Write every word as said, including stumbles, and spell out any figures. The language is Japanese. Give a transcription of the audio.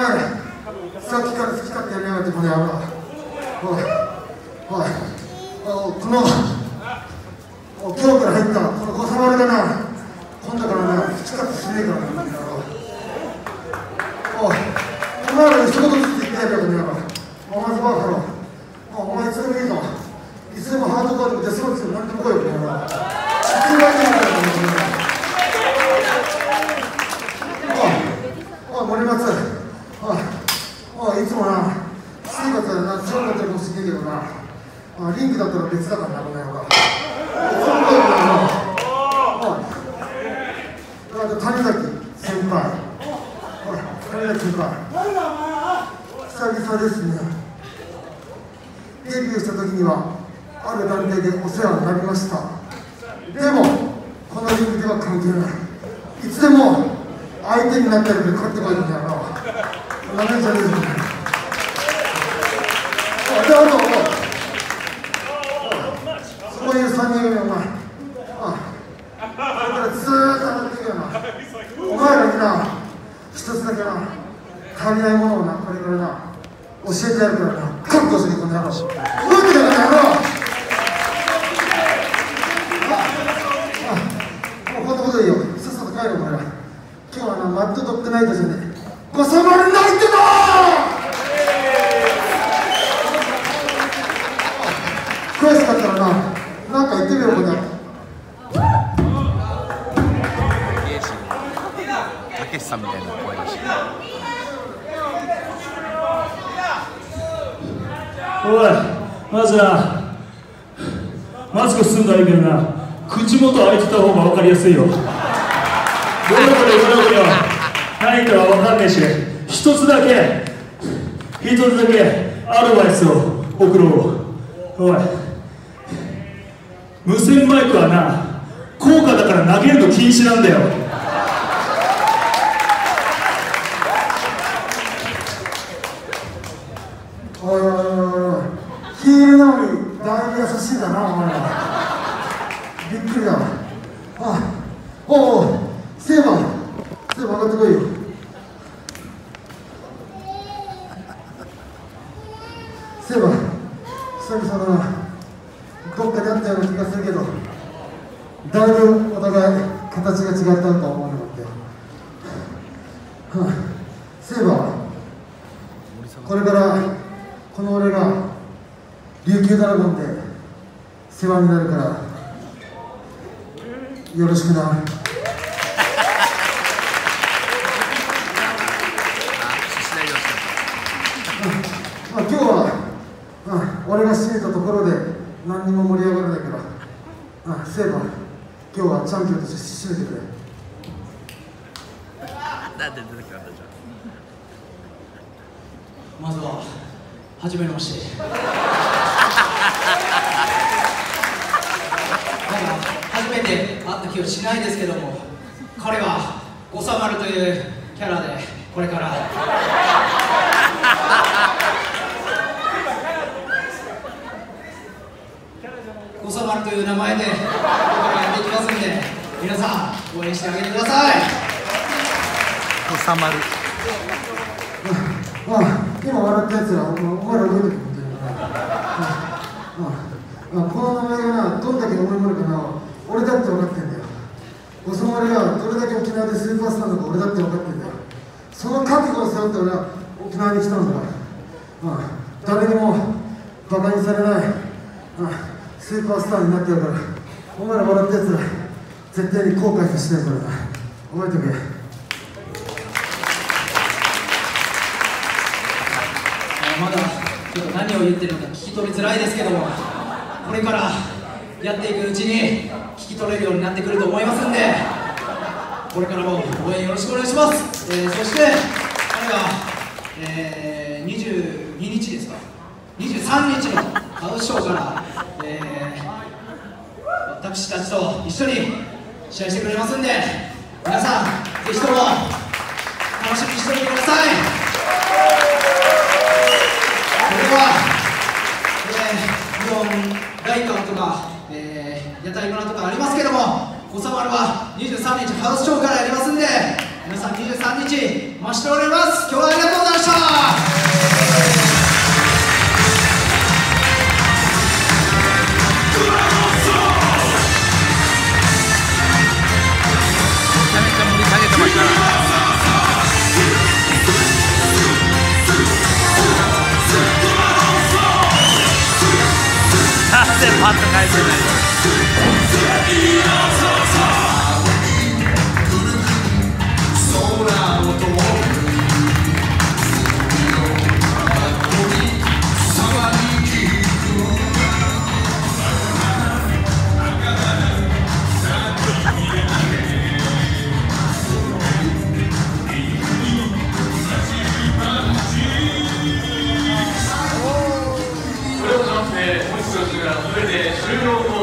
さっきから好き勝手やりやがってこの野郎。おいおいおこのお今日から入ったこの小さまるがな、今度からな好き勝手しねえからな、この野郎。おいお前らに一言ずつ言ってやるよ、この野郎。お前ズバーファロー、お前いつでもいいぞ。いつでもハードコアでもデスロックでも何でも来いよ、この野郎。いつでもやってるから、この野郎。おい森松、おいおいいつもな生活はな強かったりかもしれないけどな、あリンクだったら別だからな、この野郎。いつも来いよ、この野郎。おいあと谷崎先輩、おい谷崎先輩、久々ですね。デビューした時にはある団体でお世話になりました。でもこのリングでは関係ない。いつでも相手になってるんで勝ってこいんだよな。なめんじゃねえぞ。おいであとそういうさんにん組お前、ああこれからずーっと上がっていくよな。お前らにな一つだけな足りないものをなこれからな教えてやるからな、覚悟してこの野郎。動いてるから野郎。もうこんなこといいよ、さっさと帰るお前ら。今日はなマッドドッグナイトじゃねえ、ごさまるナイトだー。悔しかったらななんか言ってみろ、これ。 たけしさんみたいな声だし。 おい、まずなマスクすんだらいいけどな、口元開いてた方が分かりやすいよ。どれどれどれどれ何かは分かんねえし、一つだけ一つだけアドバイスを送ろう。おい、無線マイクはな高価だから投げるの禁止なんだよ。 おいおいおいおい、ヒールなのにだいぶ優しいんだなお前ら。びっくりだわ。あおうおうセーバーセーバー上がってこいよ。セーバー久々だな、どっかであったような気がするけどだいぶお互い形が違ったと思うのって、はあ、セーバーこれからこの俺が琉球ドラゴンで世話になるからよろしくな。まあ、今日は、うん、俺が締めたところで何にも盛り上がらないから、うん、セーバー今日はチャンピオンとして締めてくれ。 なんで出てきたんだじゃあ。まずは初めまして。まだ初めて会った気はしないですけども、彼はごさまるというキャラでこれからごさまるという名前でこれからやっていきますんで、皆さん応援してあげてください。 ごさまる。 ああ今笑ったやつらお前ら覚えてるみたいな。ああこの名前がなどんだけ重いものかな俺だって分かってんだよ。ごさまるがどれだけ沖縄でスーパースターなのか俺だって分かってんだよ。その覚悟を背負って俺は沖縄に来たんだから、ああ誰にもバカにされない、ああスーパースターになってやるから、お前ら笑ったやつら絶対に後悔させてやるからな、覚えておけ。 まだちょっと何を言ってるのか聞き取りづらいですけども、これからやっていくうちに聞き取れるようになってくると思いますんで、これからも応援よろしくお願いします。えー、そして彼は、えー、にじゅうににちですかにじゅうさんにちのハウスショーから、えー、私たちと一緒に試合してくれますんで、皆さんぜひとも楽しみにしておいてください。これは、えー、日本大館とか、えー、屋台村とかありますけども、ごさまるはにじゅうさんにちハウスショーからやりますんで、皆さんにじゅうさんにち待ちしております。今日はありがとうございました。 パッと書いてないこれをもちまして本日の授業はこれで終了と